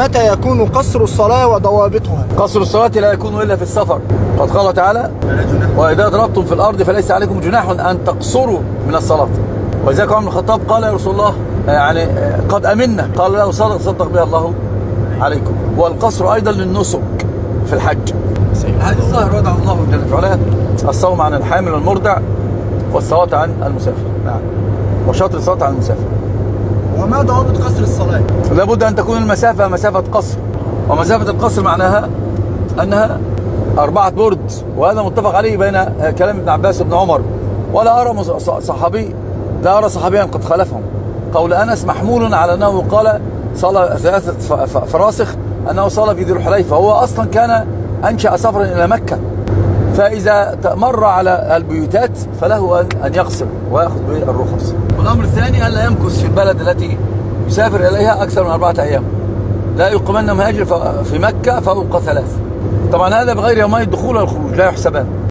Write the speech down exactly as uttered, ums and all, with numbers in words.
ومتى يكون قصر الصلاة وضوابطها؟ قصر الصلاة لا يكون إلا في السفر. قد قال تعالى: وإذا ضربتم في الأرض فليس عليكم جناح أن تقصروا من الصلاة. ولذلك عمر بن الخطاب قال: يا رسول الله يعني قد أمنا. قال له: صدق صدق بها الله عليكم. والقصر أيضا للنسك في الحج. هذه الظاهر وضع الله جل في علاه: الصوم عن الحامل والمرضع، والصلاة عن المسافر. نعم. وشطر الصلاة عن المسافر. وما ضوابط قصر الصلاة؟ لابد أن تكون المسافة مسافة قصر، ومسافة القصر معناها أنها أربعة برد، وهذا متفق عليه بين كلام ابن عباس وابن عمر. ولا أرى صحابي لا أرى صحابيا قد خالفهم. قول أنس محمول على أنه قال صلى ثلاثة فراسخ، أنه صلى في ذي الحليفة. هو أصلا كان أنشأ سفرا إلى مكة، فإذا مر على البيوتات فله أن يقصر ويأخذ بالرخص. والأمر الثاني ألا يمكث في البلد التي يسافر إليها أكثر من أربعة أيام. لا يقيمن مهاجر في مكة فوق ثلاث. طبعا هذا بغير يومي الدخول والخروج لا يحسبان.